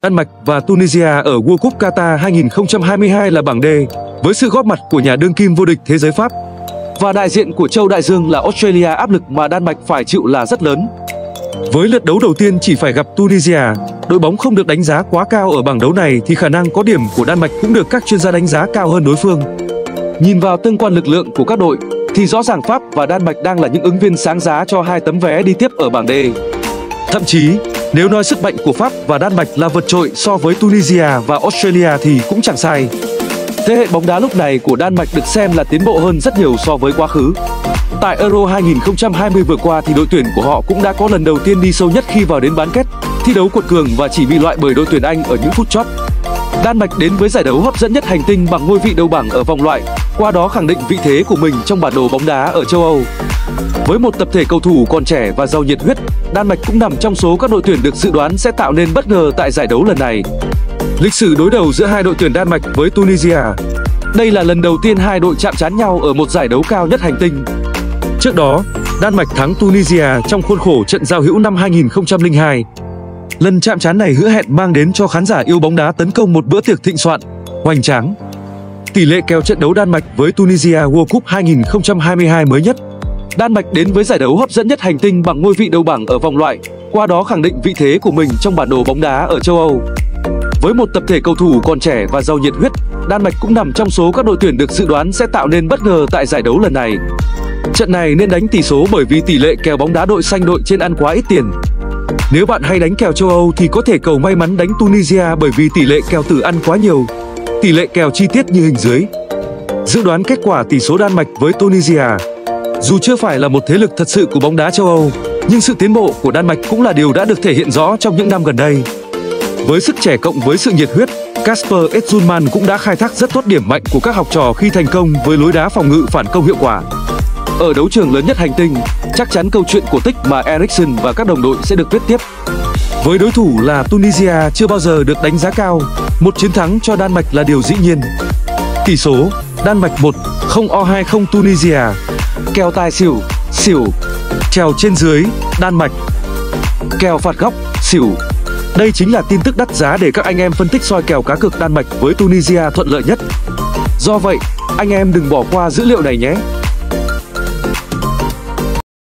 Đan Mạch và Tunisia ở World Cup Qatar 2022 là bảng D, với sự góp mặt của nhà đương kim vô địch thế giới Pháp. Và đại diện của châu Đại Dương là Australia, áp lực mà Đan Mạch phải chịu là rất lớn. Với lượt đấu đầu tiên chỉ phải gặp Tunisia, đội bóng không được đánh giá quá cao ở bảng đấu này thì khả năng có điểm của Đan Mạch cũng được các chuyên gia đánh giá cao hơn đối phương. Nhìn vào tương quan lực lượng của các đội thì rõ ràng Pháp và Đan Mạch đang là những ứng viên sáng giá cho hai tấm vé đi tiếp ở bảng D. Thậm chí, nếu nói sức mạnh của Pháp và Đan Mạch là vượt trội so với Tunisia và Australia thì cũng chẳng sai. Thế hệ bóng đá lúc này của Đan Mạch được xem là tiến bộ hơn rất nhiều so với quá khứ. Tại Euro 2020 vừa qua thì đội tuyển của họ cũng đã có lần đầu tiên đi sâu nhất khi vào đến bán kết, thi đấu quật cường và chỉ bị loại bởi đội tuyển Anh ở những phút chót. Đan Mạch đến với giải đấu hấp dẫn nhất hành tinh bằng ngôi vị đầu bảng ở vòng loại, qua đó khẳng định vị thế của mình trong bản đồ bóng đá ở châu Âu. Với một tập thể cầu thủ còn trẻ và giàu nhiệt huyết, Đan Mạch cũng nằm trong số các đội tuyển được dự đoán sẽ tạo nên bất ngờ tại giải đấu lần này. Lịch sử đối đầu giữa hai đội tuyển Đan Mạch với Tunisia. Đây là lần đầu tiên hai đội chạm trán nhau ở một giải đấu cao nhất hành tinh. Trước đó, Đan Mạch thắng Tunisia trong khuôn khổ trận giao hữu năm 2002. Lần chạm trán này hứa hẹn mang đến cho khán giả yêu bóng đá tấn công một bữa tiệc thịnh soạn, hoành tráng. Tỷ lệ kèo trận đấu Đan Mạch với Tunisia World Cup 2022 mới nhất. Đan Mạch đến với giải đấu hấp dẫn nhất hành tinh bằng ngôi vị đầu bảng ở vòng loại, qua đó khẳng định vị thế của mình trong bản đồ bóng đá ở châu Âu. Với một tập thể cầu thủ còn trẻ và giàu nhiệt huyết, Đan Mạch cũng nằm trong số các đội tuyển được dự đoán sẽ tạo nên bất ngờ tại giải đấu lần này. Trận này nên đánh tỷ số bởi vì tỷ lệ kèo bóng đá đội xanh đội trên ăn quá ít tiền. Nếu bạn hay đánh kèo châu Âu thì có thể cầu may mắn đánh Tunisia bởi vì tỷ lệ kèo tử ăn quá nhiều. Tỷ lệ kèo chi tiết như hình dưới. Dự đoán kết quả tỷ số Đan Mạch với Tunisia. Dù chưa phải là một thế lực thật sự của bóng đá châu Âu, nhưng sự tiến bộ của Đan Mạch cũng là điều đã được thể hiện rõ trong những năm gần đây. Với sức trẻ cộng với sự nhiệt huyết, Kasper Schmeichel cũng đã khai thác rất tốt điểm mạnh của các học trò khi thành công với lối đá phòng ngự phản công hiệu quả. Ở đấu trường lớn nhất hành tinh, chắc chắn câu chuyện cổ tích mà Eriksen và các đồng đội sẽ được viết tiếp. Với đối thủ là Tunisia chưa bao giờ được đánh giá cao, một chiến thắng cho Đan Mạch là điều dĩ nhiên. Tỷ số: Đan Mạch 1-0 Tunisia. Kèo tài xỉu, xỉu. Kèo trên dưới, Đan Mạch. Kèo phạt góc, xỉu. Đây chính là tin tức đắt giá để các anh em phân tích soi kèo cá cược Đan Mạch với Tunisia thuận lợi nhất. Do vậy, anh em đừng bỏ qua dữ liệu này nhé.